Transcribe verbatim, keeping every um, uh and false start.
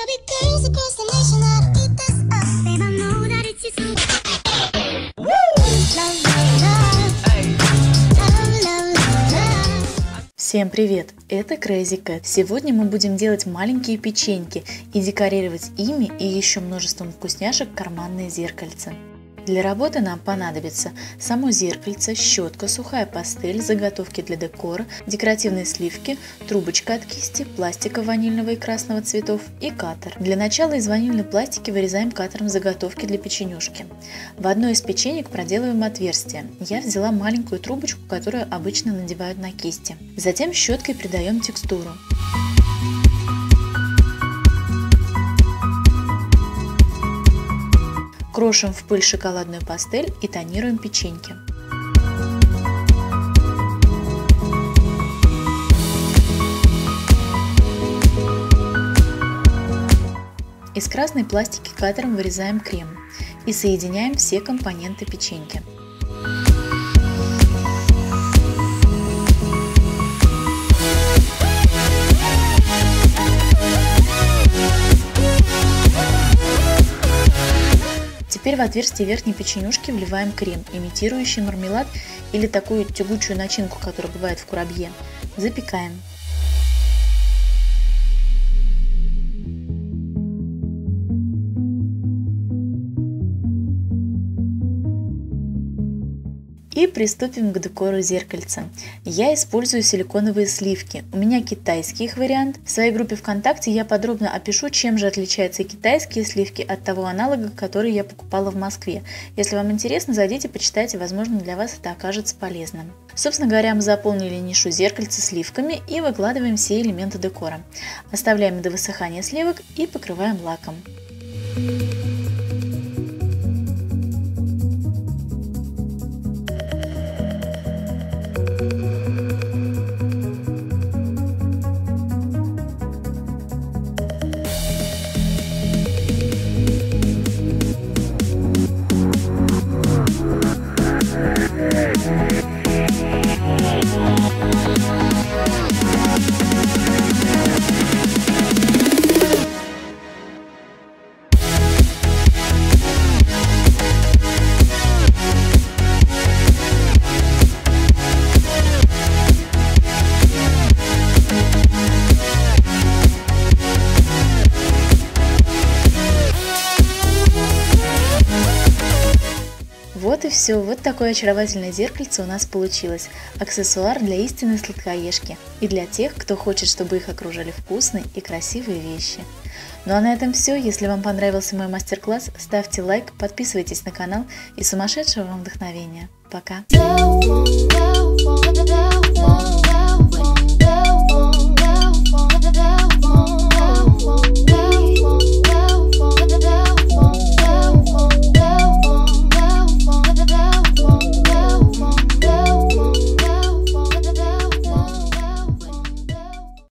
Всем привет! Это Crazy Cat. Сегодня мы будем делать маленькие печеньки и декорировать ими и еще множеством вкусняшек карманные зеркальца. Для работы нам понадобится само зеркальце, щетка, сухая пастель, заготовки для декора, декоративные сливки, трубочка от кисти, пластика ванильного и красного цветов и катер. Для начала из ванильной пластики вырезаем катером заготовки для печенюшки. В одной из печенек проделываем отверстие. Я взяла маленькую трубочку, которую обычно надевают на кисти. Затем щеткой придаем текстуру. Крошим в пыль шоколадную пастель и тонируем печеньки. Из красной пластики катером вырезаем крем и соединяем все компоненты печеньки. Теперь в отверстие верхней печенюшки вливаем крем, имитирующий мармелад или такую тягучую начинку, которая бывает в курабье. Запекаем. И приступим к декору зеркальца. Я использую силиконовые сливки. У меня китайский их вариант. В своей группе ВКонтакте я подробно опишу, чем же отличаются китайские сливки от того аналога, который я покупала в Москве. Если вам интересно, зайдите, почитайте, возможно, для вас это окажется полезным. Собственно говоря, мы заполнили нишу зеркальца сливками и выкладываем все элементы декора. Оставляем до высыхания сливок и покрываем лаком. Вот и все, вот такое очаровательное зеркальце у нас получилось. Аксессуар для истинной сладкоежки и для тех, кто хочет, чтобы их окружали вкусные и красивые вещи. Ну а на этом все. Если вам понравился мой мастер-класс, ставьте лайк, подписывайтесь на канал и сумасшедшего вам вдохновения. Пока!